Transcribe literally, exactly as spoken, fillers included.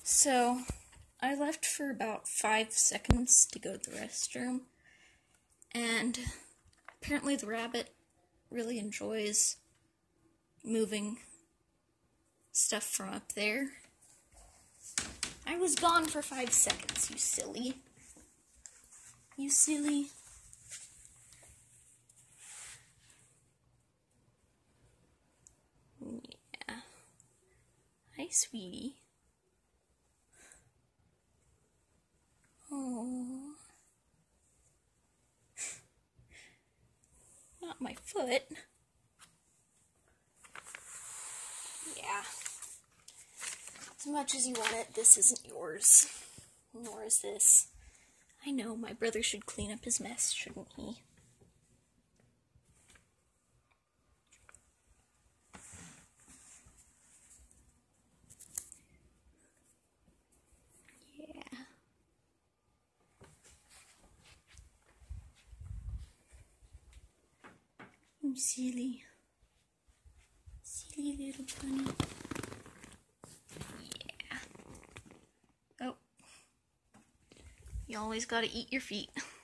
So, I left for about five seconds to go to the restroom, and apparently the rabbit really enjoys moving stuff from up there. I was gone for five seconds, you silly. You silly. Yeah. Hi, sweetie. Oh. Not my foot. Yeah. As much as you want it, this isn't yours. Nor is this. I know, my brother should clean up his mess, shouldn't he? Yeah. I'm silly. Silly little bunny. Yeah. Oh. You always gotta eat your feet.